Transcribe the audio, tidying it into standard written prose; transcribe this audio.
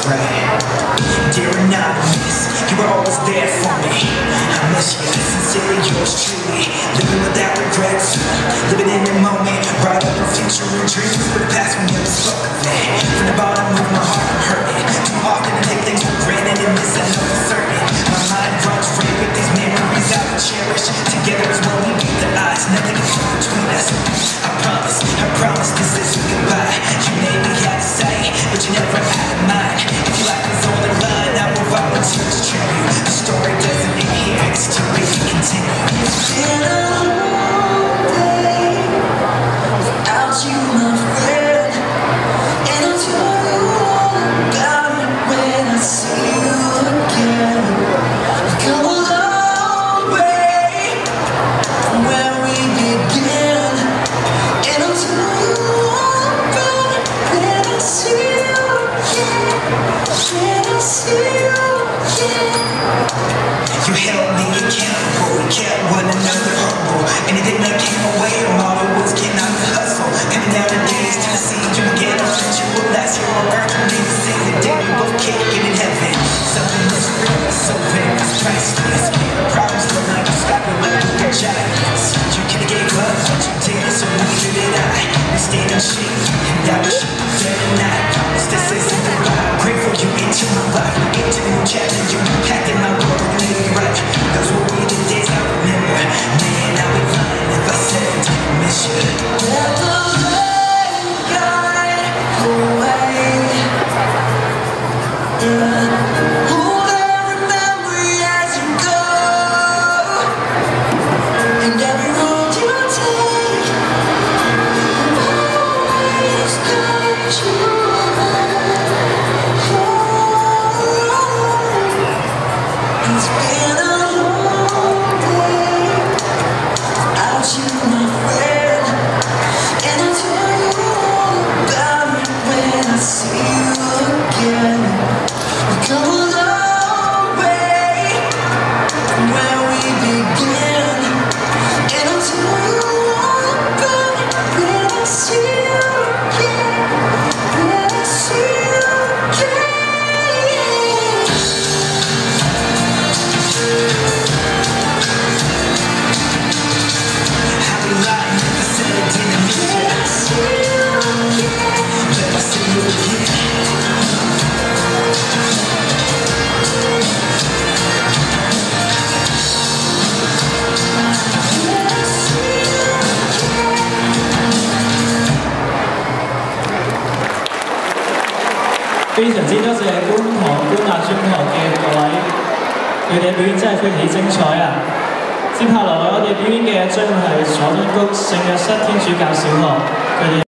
right. Dear Anonymous, you were always there for me. I miss you, sincerely yours truly. Living without regrets, living in the moment. Write up a future and dreams, but the past we never spoke of it. From the bottom of my heart I'm hurting. Too often to take things for granted and miss another certain. My mind runs free with these memories I will cherish. Together is when we meet the eyes, nothing can come between us. I promise this isn't goodbye. You made me have to say, but you never had a mind. If your life is on the line, I will volunteer to tribute. The story doesn't end here, it's too late to continue. It's been a long day without you, my friend, and I'll tell you all about it when I see you again. We've come a long way from where we began, and I'll tell you all about it when I see you again. When I see you again. You held me accountable, we kept one another humble. Anything that came away, your motto was get out the hustle. Coming down the days to see you again. I'm sure you will last here on earth. We need to see the day we both can't get in heaven. Something that's real, so very priceless. Problems look like a stop with my good giants. You could've gave up, but you did, so neither did I. We stayed in shape, and I wish you were there tonight. This isn't goodbye. I'm grateful you into my life. Into a new chapter, you impacted my world and made me right. Those will be the days I remember. Man, I'll be lying if I said I miss you. Never let go away. Hold every memory as you go, and every road you take always guides you. It's been a long day without you, my friend, and I'll tell you all about it when I see you again. We've come a long way from where we began, and I'll tell you all about it when I see you again. When I see you again. 非常之多謝觀塘官立中學嘅各位，佢哋嘅表演真係非常之精彩啊！接下來我哋表演嘅將會係佐敦谷聖若瑟天主教小學，佢哋。